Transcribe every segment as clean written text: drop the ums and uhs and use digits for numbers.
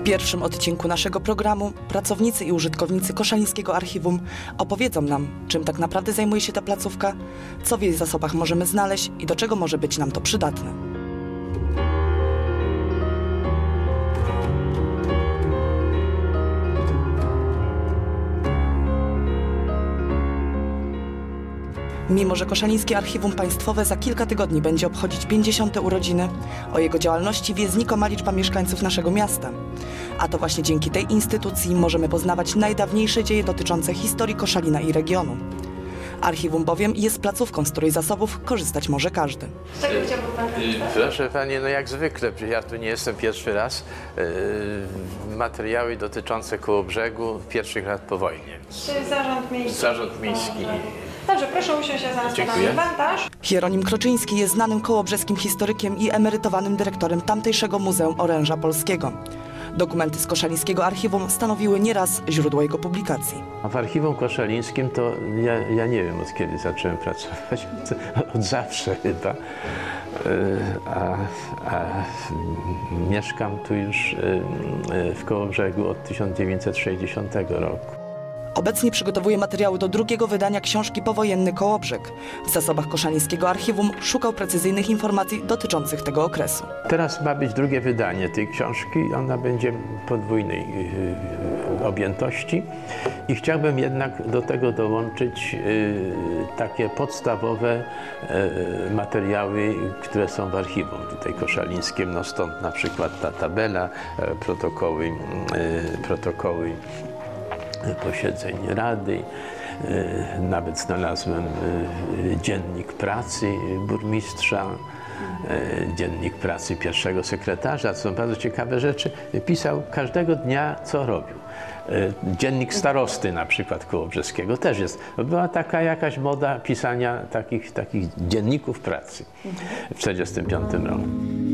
W pierwszym odcinku naszego programu pracownicy i użytkownicy Koszalińskiego Archiwum opowiedzą nam, czym tak naprawdę zajmuje się ta placówka, co w jej zasobach możemy znaleźć i do czego może być nam to przydatne. Mimo że Koszalińskie Archiwum Państwowe za kilka tygodni będzie obchodzić 50. urodziny, o jego działalności wie znikoma liczba mieszkańców naszego miasta. A to właśnie dzięki tej instytucji możemy poznawać najdawniejsze dzieje dotyczące historii Koszalina i regionu. Archiwum bowiem jest placówką, z której zasobów korzystać może każdy. Czego chciałby pan korzystać? Proszę Pani, no jak zwykle, ja tu nie jestem pierwszy raz. Materiały dotyczące Kołobrzegu pierwszych lat po wojnie. Czy Zarząd Miejski? Zarząd Miejski. Dobrze, proszę usiąść, ja zaraz podam inwentarz. Hieronim Kroczyński jest znanym kołobrzeskim historykiem i emerytowanym dyrektorem tamtejszego Muzeum Oręża Polskiego. Dokumenty z Koszalińskiego Archiwum stanowiły nieraz źródło jego publikacji. A w Archiwum Koszalińskim to ja nie wiem, od kiedy zacząłem pracować, od zawsze chyba. Mieszkam tu już w Kołobrzegu od 1960 roku. Obecnie przygotowuje materiały do drugiego wydania książki Powojenny Kołobrzeg. W zasobach Koszalińskiego Archiwum szukał precyzyjnych informacji dotyczących tego okresu. Teraz ma być drugie wydanie tej książki. Ona będzie podwójnej objętości i chciałbym jednak do tego dołączyć takie podstawowe materiały, które są w archiwum tutaj koszalińskim. No stąd na przykład ta tabela, protokoły posiedzeń Rady, nawet znalazłem dziennik pracy burmistrza, dziennik pracy pierwszego sekretarza, to są bardzo ciekawe rzeczy. Pisał każdego dnia, co robił. Dziennik starosty na przykład kołobrzeskiego też jest. Była taka jakaś moda pisania takich dzienników pracy w 1945 roku.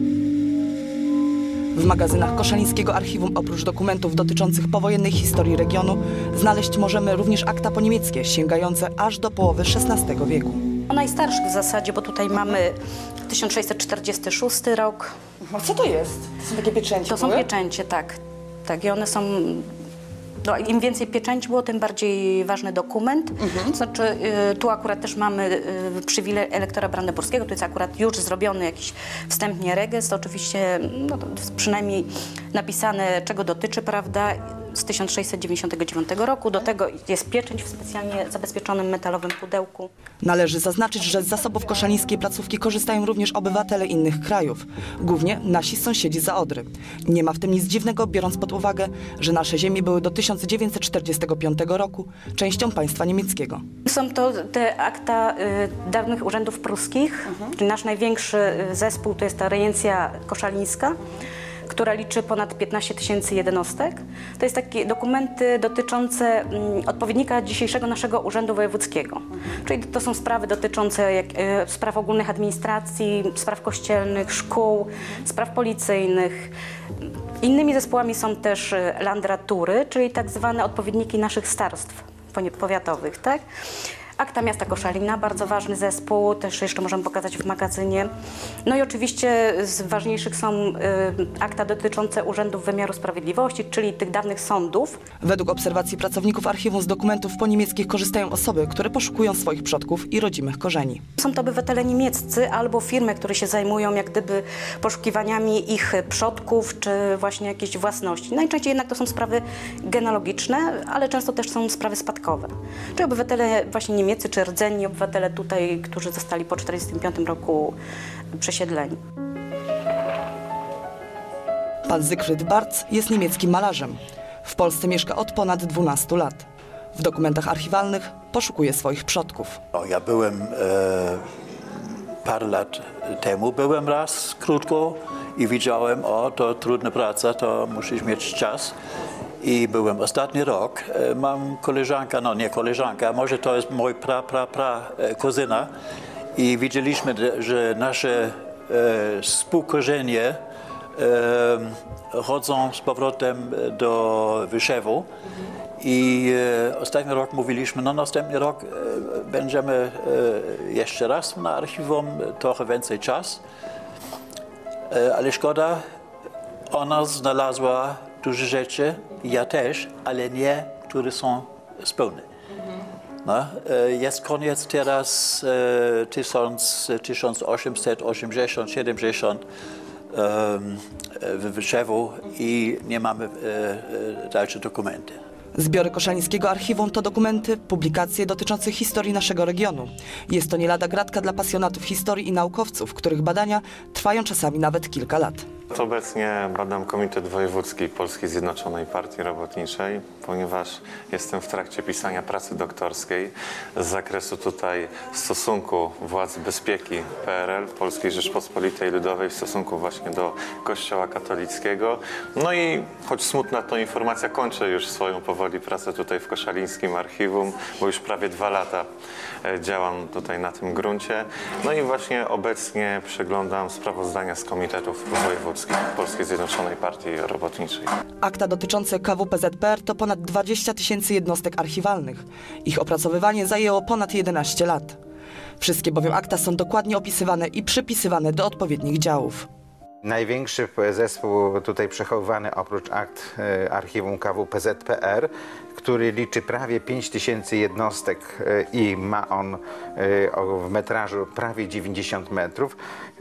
W magazynach Koszalińskiego Archiwum oprócz dokumentów dotyczących powojennej historii regionu znaleźć możemy również akta poniemieckie sięgające aż do połowy XVI wieku. Najstarszych w zasadzie, bo tutaj mamy 1646 rok. A co to jest? To są takie pieczęcie? To są pieczęcie, tak. Tak, i one są... No, im więcej pieczęci było, tym bardziej ważny dokument. To znaczy, tu akurat też mamy przywilej elektora brandenburskiego, tu jest akurat już zrobiony jakiś wstępnie regestr, oczywiście no, przynajmniej napisane, czego dotyczy, prawda, z 1699 roku. Do tego jest pieczęć w specjalnie zabezpieczonym metalowym pudełku. Należy zaznaczyć, że z zasobów koszalińskiej placówki korzystają również obywatele innych krajów, głównie nasi sąsiedzi za Odry. Nie ma w tym nic dziwnego, biorąc pod uwagę, że nasze ziemie były do 1945 roku częścią państwa niemieckiego. Są to te akta dawnych urzędów pruskich. Nasz największy zespół to jest ta rejencja koszalińska, która liczy ponad 15 000 jednostek. To jest takie dokumenty dotyczące odpowiednika dzisiejszego naszego Urzędu Wojewódzkiego. Czyli to są sprawy dotyczące spraw ogólnych administracji, spraw kościelnych, szkół, spraw policyjnych. Innymi zespołami są też landratury, czyli tak zwane odpowiedniki naszych starostw powiatowych, tak? Akta Miasta Koszalina, bardzo ważny zespół, też jeszcze możemy pokazać w magazynie. No i oczywiście z ważniejszych są akta dotyczące urzędów wymiaru sprawiedliwości, czyli tych dawnych sądów. Według obserwacji pracowników archiwum z dokumentów poniemieckich korzystają osoby, które poszukują swoich przodków i rodzimych korzeni. Są to obywatele niemieccy albo firmy, które się zajmują jak gdyby poszukiwaniami ich przodków, czy właśnie jakiejś własności. Najczęściej jednak to są sprawy genealogiczne, ale często też są sprawy spadkowe. Czyli obywatele właśnie niemieccy, czy rdzenni obywatele tutaj, którzy zostali po 1945 roku przesiedleni. Pan Zygfryd Bartz jest niemieckim malarzem. W Polsce mieszka od ponad 12 lat. W dokumentach archiwalnych poszukuje swoich przodków. Ja byłem parę lat temu, byłem raz krótko i widziałem, to trudna praca, to musisz mieć czas. I byłem ostatni rok, mam koleżankę, no nie koleżanka, może to jest mój kuzyna i widzieliśmy, że nasze współkorzenie chodzą z powrotem do Wyszewu i ostatni rok mówiliśmy, no następny rok będziemy jeszcze raz na archiwum, trochę więcej czasu, ale szkoda, ona znalazła duże rzeczy, ja też, ale nie, które są spełne. No, jest koniec teraz 1880-70 w Wyszewu i nie mamy dalsze dokumenty. Zbiory Koszalińskiego Archiwum to dokumenty, publikacje dotyczące historii naszego regionu. Jest to nie lada gratka dla pasjonatów historii i naukowców, których badania trwają czasami nawet kilka lat. Obecnie badam Komitet Wojewódzki Polskiej Zjednoczonej Partii Robotniczej, ponieważ jestem w trakcie pisania pracy doktorskiej z zakresu tutaj stosunku władz bezpieki PRL, Polskiej Rzeczpospolitej Ludowej w stosunku właśnie do Kościoła katolickiego. No i choć smutna to informacja, kończę już swoją powoli pracę tutaj w Koszalińskim Archiwum, bo już prawie 2 lata działam tutaj na tym gruncie. No i właśnie obecnie przeglądam sprawozdania z komitetów wojewódzkich Polskiej Zjednoczonej Partii Robotniczej. Akta dotyczące KWPZPR to ponad 20 000 jednostek archiwalnych. Ich opracowywanie zajęło ponad 11 lat. Wszystkie bowiem akta są dokładnie opisywane i przypisywane do odpowiednich działów. Największy zespół tutaj przechowywany oprócz akt archiwum KWPZPR, który liczy prawie 5000 jednostek i ma on w metrażu prawie 90 metrów.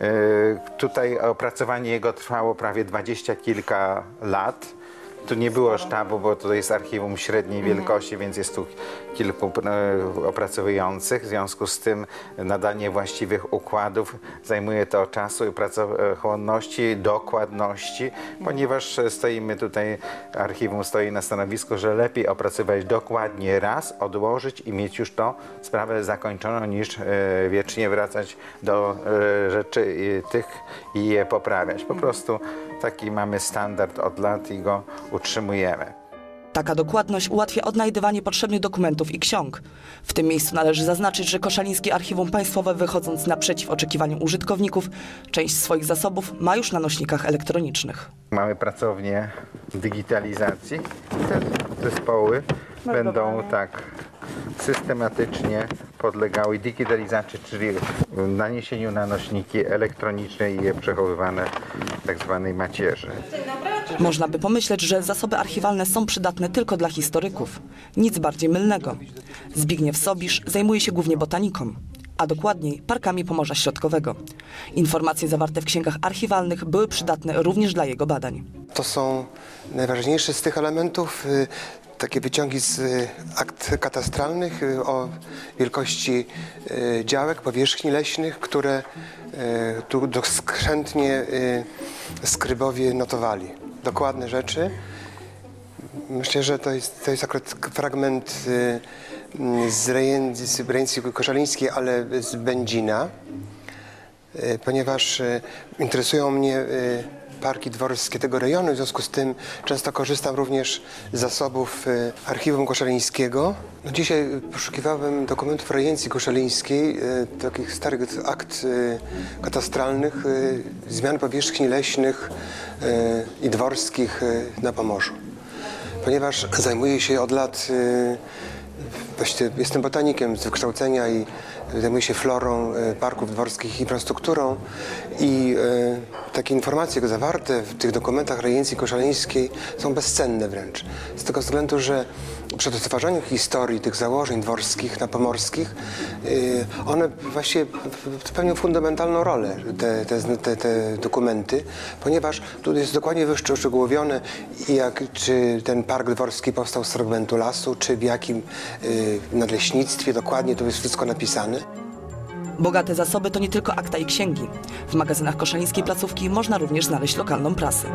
Tutaj opracowanie jego trwało prawie 20 kilka lat. Tu nie było sztabu, bo to jest archiwum średniej wielkości, więc jest tu kilku opracowujących. W związku z tym nadanie właściwych układów zajmuje to czasu i pracochłonności, dokładności, ponieważ stoimy tutaj, archiwum stoi na stanowisku, że lepiej opracować dokładnie raz, odłożyć i mieć już to sprawę zakończoną, niż wiecznie wracać do rzeczy tych i je poprawiać. Po prostu taki mamy standard od lat i go utrzymujemy. Taka dokładność ułatwia odnajdywanie potrzebnych dokumentów i ksiąg. W tym miejscu należy zaznaczyć, że Koszalińskie Archiwum Państwowe, wychodząc naprzeciw oczekiwaniom użytkowników, część swoich zasobów ma już na nośnikach elektronicznych. Mamy pracownię digitalizacji. Te zespoły będą tak systematycznie podlegały digitalizacji, czyli naniesieniu na nośniki elektroniczne i je przechowywane w tak zwanej macierzy. Można by pomyśleć, że zasoby archiwalne są przydatne tylko dla historyków. Nic bardziej mylnego. Zbigniew Sobisz zajmuje się głównie botaniką, a dokładniej parkami Pomorza Środkowego. Informacje zawarte w księgach archiwalnych były przydatne również dla jego badań. To są najważniejsze z tych elementów takie wyciągi z akt katastralnych o wielkości działek, powierzchni leśnych, które tu doskrzętnie skrybowie notowali. Dokładne rzeczy. Myślę, że to jest akurat fragment z rejencji koszalińskiej, ale z Będzina, ponieważ interesują mnie parki dworskie tego rejonu, w związku z tym często korzystam również z zasobów archiwum koszalińskiego. No dzisiaj poszukiwałem dokumentów rejencji koszalińskiej, takich starych akt katastralnych, zmian powierzchni leśnych i dworskich na Pomorzu. Ponieważ zajmuję się od lat, właściwie jestem botanikiem z wykształcenia i zajmuję się florą parków dworskich i infrastrukturą i takie informacje zawarte w tych dokumentach rejencji koszalińskiej są bezcenne wręcz. Z tego względu, że przy odtwarzaniu historii tych założeń dworskich, napomorskich, one właściwie pełnią fundamentalną rolę, te dokumenty, ponieważ tu jest dokładnie wyszczegółowione, czy ten park dworski powstał z fragmentu lasu, czy w jakim nadleśnictwie, dokładnie to jest wszystko napisane. Bogate zasoby to nie tylko akta i księgi. W magazynach koszalińskiej placówki można również znaleźć lokalną prasę.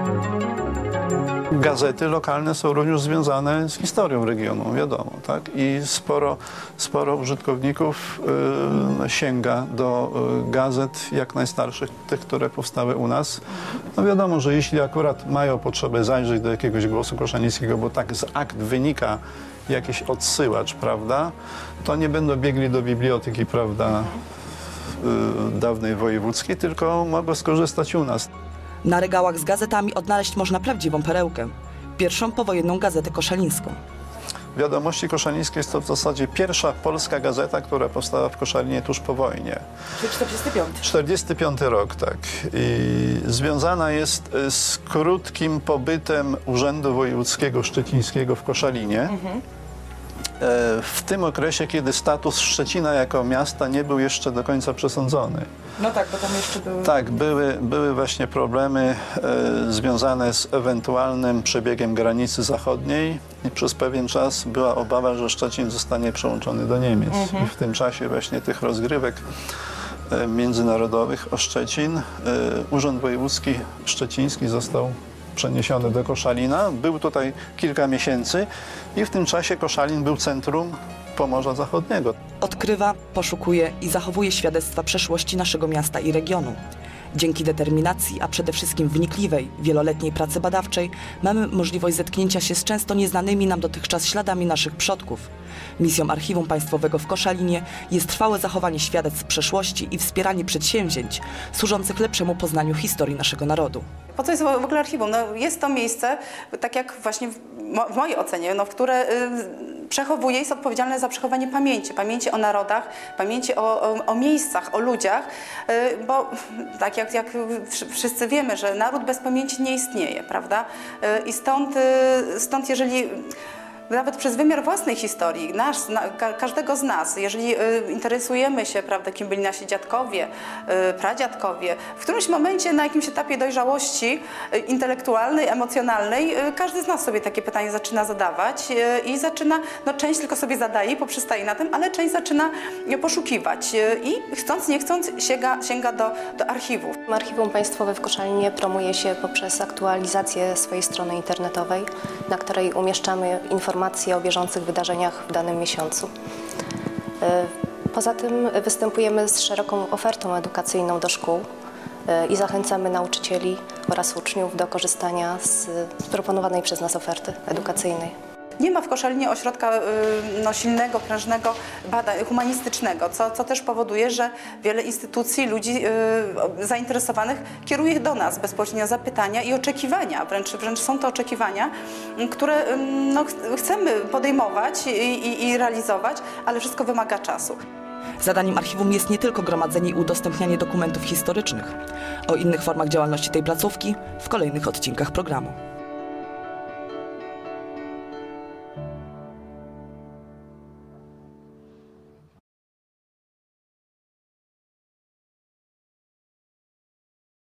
Gazety lokalne są również związane z historią regionu, wiadomo, tak? I sporo użytkowników sięga do gazet jak najstarszych, tych, które powstały u nas. No wiadomo, że jeśli akurat mają potrzebę zajrzeć do jakiegoś Głosu Koszalińskiego, bo tak z akt wynika jakiś odsyłacz, prawda, to nie będą biegli do biblioteki, prawda, dawnej wojewódzkiej, tylko mogą skorzystać u nas. Na regałach z gazetami odnaleźć można prawdziwą perełkę. Pierwszą powojenną gazetę koszalińską. Wiadomości Koszalińskie jest to w zasadzie pierwsza polska gazeta, która powstała w Koszalinie tuż po wojnie. Czyli 45. 45 rok, tak. I związana jest z krótkim pobytem Urzędu Wojewódzkiego Szczecińskiego w Koszalinie. W tym okresie, kiedy status Szczecina jako miasta nie był jeszcze do końca przesądzony. No tak, bo tam jeszcze były... Tak, były właśnie problemy związane z ewentualnym przebiegiem granicy zachodniej i przez pewien czas była obawa, że Szczecin zostanie przyłączony do Niemiec. I w tym czasie właśnie tych rozgrywek międzynarodowych o Szczecin Urząd Wojewódzki Szczeciński został przeniesiony do Koszalina. Był tutaj kilka miesięcy i w tym czasie Koszalin był centrum Pomorza Zachodniego. Odkrywa, poszukuje i zachowuje świadectwa przeszłości naszego miasta i regionu. Dzięki determinacji, a przede wszystkim wnikliwej, wieloletniej pracy badawczej mamy możliwość zetknięcia się z często nieznanymi nam dotychczas śladami naszych przodków. Misją Archiwum Państwowego w Koszalinie jest trwałe zachowanie świadectw przeszłości i wspieranie przedsięwzięć służących lepszemu poznaniu historii naszego narodu. Po co jest w ogóle archiwum? No, jest to miejsce, tak jak właśnie w mojej ocenie, no, które przechowuje, jest odpowiedzialne za przechowanie pamięci o narodach, pamięci o miejscach, o ludziach, bo tak jak wszyscy wiemy, że naród bez pamięci nie istnieje, prawda? I stąd jeżeli nawet przez wymiar własnej historii, każdego z nas, jeżeli interesujemy się, prawda, kim byli nasi dziadkowie, pradziadkowie, w którymś momencie, na jakimś etapie dojrzałości intelektualnej, emocjonalnej, każdy z nas sobie takie pytanie zaczyna zadawać i zaczyna, no część tylko sobie zadaje i poprzestaje na tym, ale część zaczyna poszukiwać i chcąc, nie chcąc sięga do archiwów. Archiwum Państwowe w Koszalinie promuje się poprzez aktualizację swojej strony internetowej, na której umieszczamy informacje o bieżących wydarzeniach w danym miesiącu. Poza tym występujemy z szeroką ofertą edukacyjną do szkół i zachęcamy nauczycieli oraz uczniów do korzystania z proponowanej przez nas oferty edukacyjnej. Nie ma w Koszalinie ośrodka silnego, prężnego, humanistycznego, co też powoduje, że wiele instytucji, ludzi zainteresowanych kieruje do nas bezpośrednio zapytania i oczekiwania, wręcz są to oczekiwania, które chcemy podejmować i realizować, ale wszystko wymaga czasu. Zadaniem archiwum jest nie tylko gromadzenie i udostępnianie dokumentów historycznych. O innych formach działalności tej placówki w kolejnych odcinkach programu.